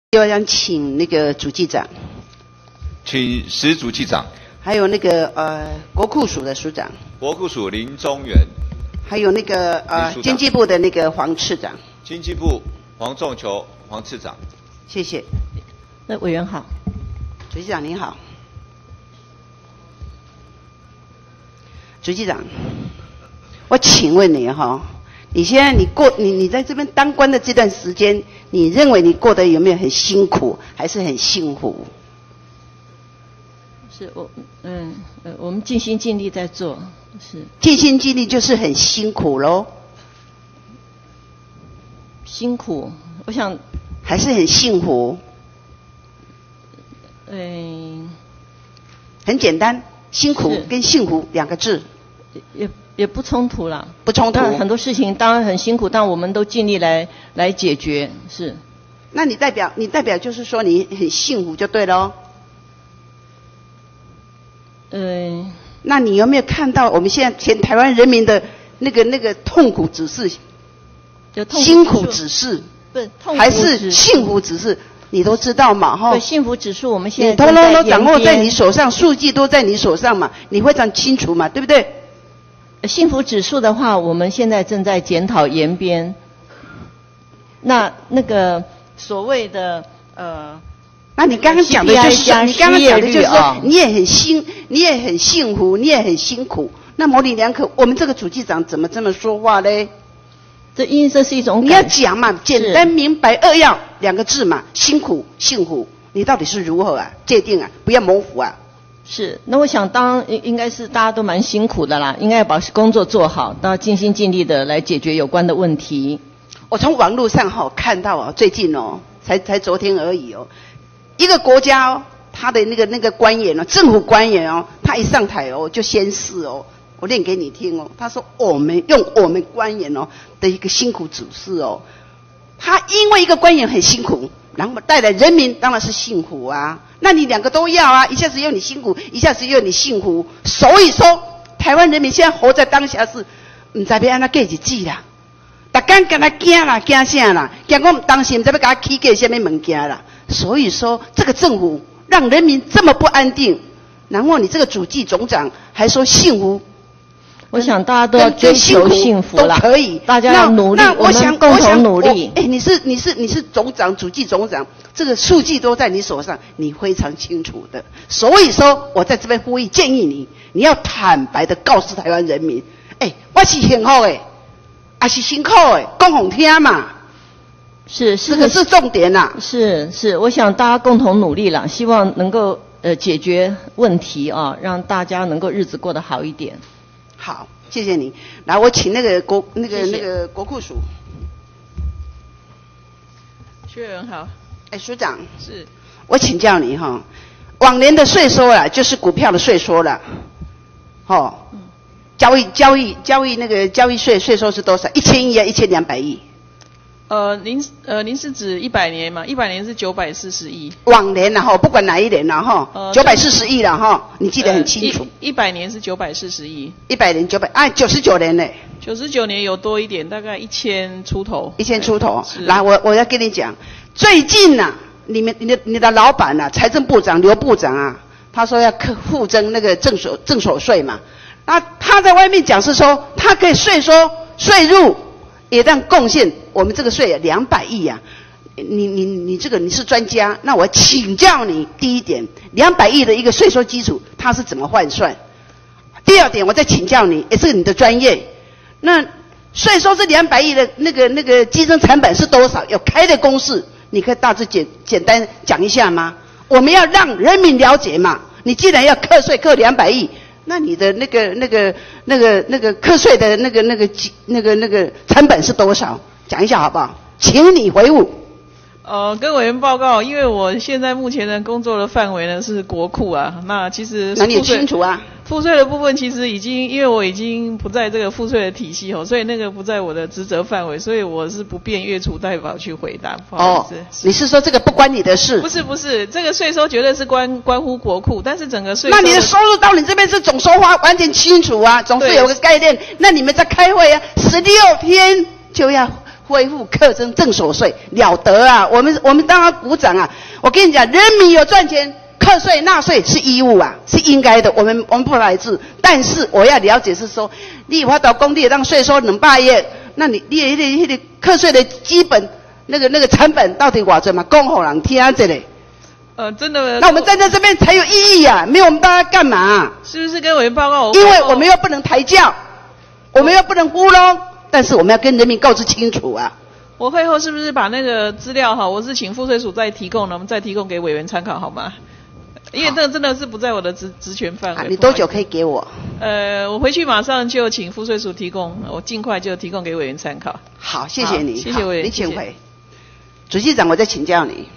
就想请那个主计长， 请石主计长， 还有那个国库署的署长， 国库署林宗元， 还有那个经济部的那个黄次长， 经济部黄仲球黄次长， 谢谢。 那委员好， 主计长您好，主计长，我请问你哈，你现在你在这边当官的这段时间，你认为你过得有没有很辛苦，还是很幸福？ 是我们尽心尽力在做，是尽心尽力就是很辛苦咯。 辛苦，我想还是很幸福。很简单，辛苦跟幸福两个字， 也不冲突啦， 不冲突。 当然很多事情当然很辛苦，但我们都尽力来解决，是。 那你代表就是说你很幸福就对了。那你有没有看到我们现在全台湾人民的那个痛苦指数？辛苦指数， 不是痛苦还是幸福指数？你都知道嘛，哈。 对，幸福指数我们现在你通通都掌握在你手上，数据都在你手上嘛，你非常清楚嘛，对不对？ 幸福指数的话，我们现在正在检讨研编。那个所谓的那你刚刚讲的就是，你刚刚讲的就是说，你也很幸福，你也很辛苦。那模棱两可，我们这个主计长怎么这么说话呢？ 这是一种你要讲嘛，简单明白扼要两个字嘛，辛苦幸福，你到底是如何啊？界定啊，不要模糊啊。 是，那我想应该是大家都蛮辛苦的啦，应该要把工作做好，都要尽心尽力的来解决有关的问题。 我从网络上看到最近才昨天而已一个国家他的那个官员政府官员他一上台就宣誓我念给你听他说我们官员的一个辛苦指示他因为一个官员很辛苦，然后带来人民当然是幸福啊，那你两个都要啊，一下子又你辛苦，一下子又你幸福，所以说台湾人民现在活在当下是不知道要怎么过日子啦，每天跟他惊啦，惊啥啦？惊我们当时不知道要给他起价什么物件啦。所以说，这个政府让人民这么不安定，然后你这个主计总长还说幸福， 我想大家都要追求幸福啦， 都可以， 大家要努力， 那我想共同努力。 你是总长，主计总长，这个数据都在你手上，你非常清楚的。所以说，我在这边呼吁建议你要坦白的告诉台湾人民，我是幸福的。还是辛苦的，讲好听嘛。 是这个是重点啦。 是，我想大家共同努力啦，希望能够解决问题啊，让大家能够日子过得好一点。 好，谢谢你。来，我请那个国库署。 薛委员好。 署长。 是。 我请教你往年的税收啦，就是股票的税收啦，交易那个交易税收是多少？1000亿啊，1200亿。 您是指100年嘛？100年是940亿。 往年不管哪一年940亿了你记得很清楚。 100年是940亿。 100年99年嘞。 99年有多一点，大概1000出头。 1000出头。来，我要跟你讲，最近你的老板财政部长刘部长他说要复征那个正所税嘛。那他在外面讲是说，他可以税入也让贡献我们这个税200亿啊！你这个你是专家，那我请教你第一点，200亿的一个税收基础，它是怎么换算？第二点，我再请教你，这是你的专业。那税收这200亿的那个计征成本是多少？有开的公式，你可以大致简单讲一下吗？我们要让人民了解嘛。你既然要课税课200亿。那你的那个课税的那个成本是多少？讲一下好不好？请你回复。 跟委员报告，因为我现在目前的工作的范围呢是国库那其实那你也清楚赋税的部分其实因为我已经不在这个赋税的体系所以那个不在我的职责范围，所以我是不便越处代表去回答，不好意思。 你是说这个不关你的事？ 不是，这个税收绝对是关乎国库，但是整个税收。 那你的收入到你这边是总收发完全清楚总是有个概念。那你们在开会16天就要恢复课征正所税，了得啊！我们当然鼓掌啊！我跟你讲，人民有赚钱，课税纳税是义务啊，是应该的。我们不排斥，但是我要了解是说，你发到工地让税收200亿，那你课税的基本那个成本到底多少嘛？讲给人听这里。 真的。 那我们站在这边才有意义啊！没有我们大家干嘛啊？ 是不是跟委员报告？ 因为我们又不能抬轿，我们又不能糊弄，但是我们要跟人民告知清楚啊。 我会后是不是把那个资料哈，我是请赋税署再提供呢，我们再提供给委员参考好吗？因为这个真的是不在我的职权范围。 你多久可以给我？ 我回去马上就请赋税署提供，我尽快就提供给委员参考。 好，谢谢你， 谢谢委员， 你请回。主席长，我再请教你。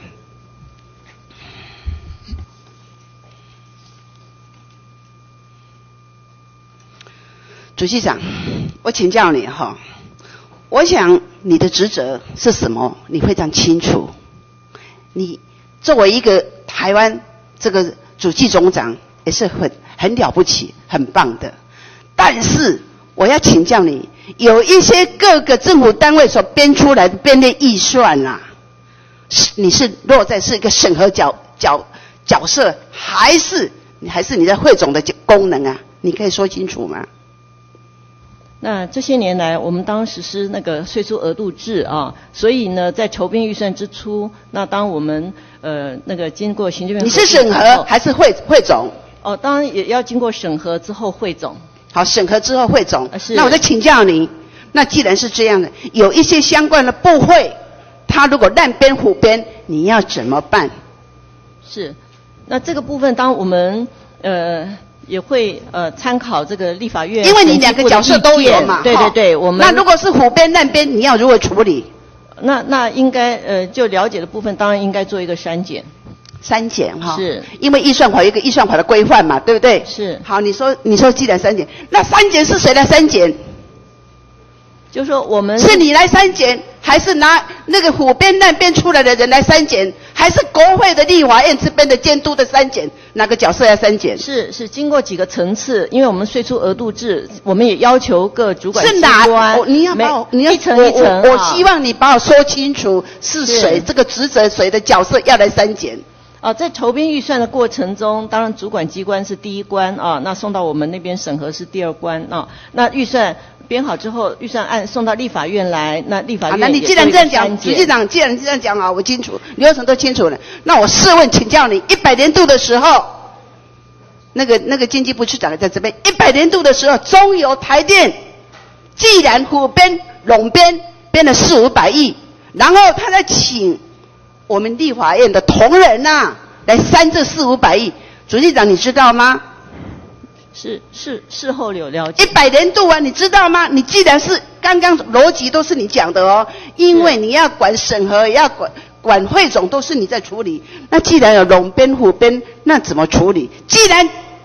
主席长，我请教你哈，我想你的职责是什么？你非常清楚。你作为一个台湾这个主计总长，也是很了不起、很棒的。但是我要请教你，有一些各个政府单位所编出来的编列预算啊，你是落在是一个审核角色，还是你在汇总的功能啊？你可以说清楚吗？ 那这些年来，我们当实施那个税收额度制啊，所以呢，在筹编预算之初，那当我们那个经过行政院， 你是审核还是汇总？ 哦，当然也要经过审核之后汇总。 好，审核之后汇总。 是。 那我再请教你，那既然是这样的，有一些相关的部会，他如果滥编虎编，你要怎么办？ 是。那这个部分，当我们也会参考这个立法院， 因为你两个角色都有嘛， 对对对，我们那如果是虎编滥编，你要如何处理？ 那应该就了解的部分，当然应该做一个删减。 删减哈， 是， 因为预算法有一个预算法的规范嘛，对不对？ 是。 好，你说既然删减，那删减是谁来删减？ 就说我们是你来删减，还是拿那个虎编滥编出来的人来删减，还是国会的立法院这边的监督的删减？哪个角色要删减？ 是经过几个层次，因为我们税出额度制，我们也要求各主管机关。 你要一层一层。 我希望你把我说清楚是谁这个职责谁的角色要来删减。 在筹编预算的过程中，当然主管机关是第一关啊，那送到我们那边审核是第二关啊。那预算编好之后，预算案送到立法院来，那立法院也做一个删减。那你既然这样讲， 主席长，既然这样讲啊，我清楚，流程都清楚了。那我试问，请教你，100年度的时候，那个经济部区长在这边，100年度的时候，中油、台电，既然虎编、垄编编了400-500亿，然后他再请我们立法院的同仁啊，来删这400-500亿，主席长你知道吗？ 事后有了解。 100年度啊，你知道吗？你既然是刚刚逻辑都是你讲的哦，因为你要管审核，也要管汇总，都是你在处理。那既然有垄编、虎编，那怎么处理？既然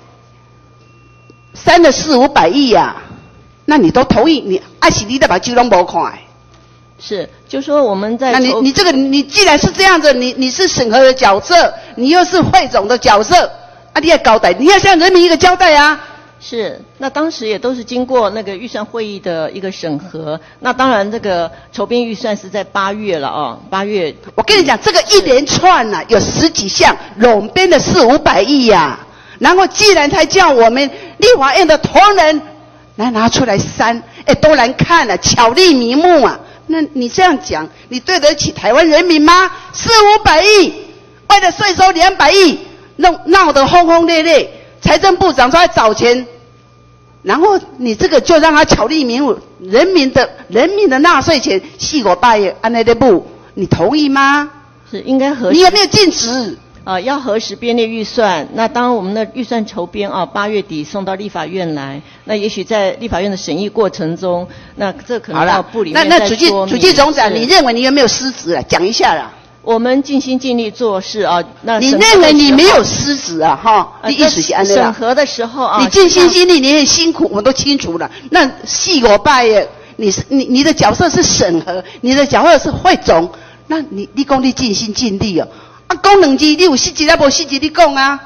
删了400-500亿啊，那你都同意，你还是你得把金融没看。 是，就说我们在那你这个你既然是这样子，你是审核的角色，你又是汇总的角色，啊，你要交代，你要向人民一个交代啊。 是，那当时也都是经过那个预算会议的一个审核。那当然，这个筹编预算是在8月了啊，8月。 我跟你讲，这个一连串啊，有10几项垄编的400-500亿呀，然后既然才叫我们立法院的同仁来拿出来删，都难看了，巧立名目啊。那你这样讲，你对得起台湾人民吗？400-500亿，为了税收200亿，闹得轰轰烈烈，财政部长出来找钱，然后你这个就让他巧立名目，人民的纳税钱400-500亿，按那的不，你同意吗？ 是应该核实。 你有没有禁止？ 要核实编列预算。那当我们的预算筹编8月底送到立法院来，那也许在立法院的审议过程中，那这可能要部里面再说明。 那主计总长，你认为你有没有失职啊？讲一下啦。 我们尽心尽力做事啊。那你认为你没有失职啊？哈，你意思是安审核的时候啊， 你尽心尽力，你很辛苦，我们都清楚了。那400-500亿，你的角色是审核，你的角色是汇总，那你讲你尽心尽力哦。啊，讲2字，你有4字啊，无4字你讲啊？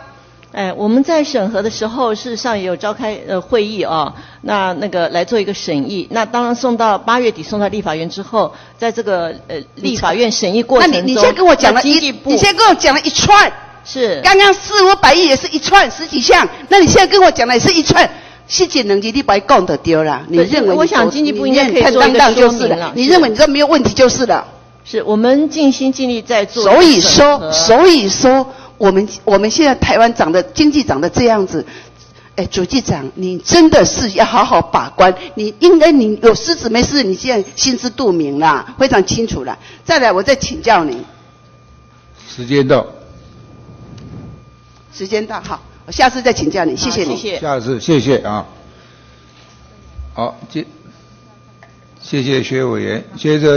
我们在审核的时候，事实上也有召开会议啊，那个来做一个审议。那当然送到8月底送到立法院之后，在这个立法院审议过程中， 那你现在跟我讲了你现在跟我讲了一串， 是刚刚400、500亿也是一串10几项，那你现在跟我讲的也是一串。细节能力你把它讲得丢了，你认为？ 我想经济部应该可以做一个说明了。 你认为你这没有问题就是了。 是我们尽心尽力在做。 所以说，我们现在台湾经济长得这样子，主计长，你真的是要好好把关。你有失职没事，你现在心知肚明啦，非常清楚啦。再来，我再请教你。 时间到， 好。我下次再请教你，谢谢你。 下次谢谢啊。好，谢谢薛委员，接着。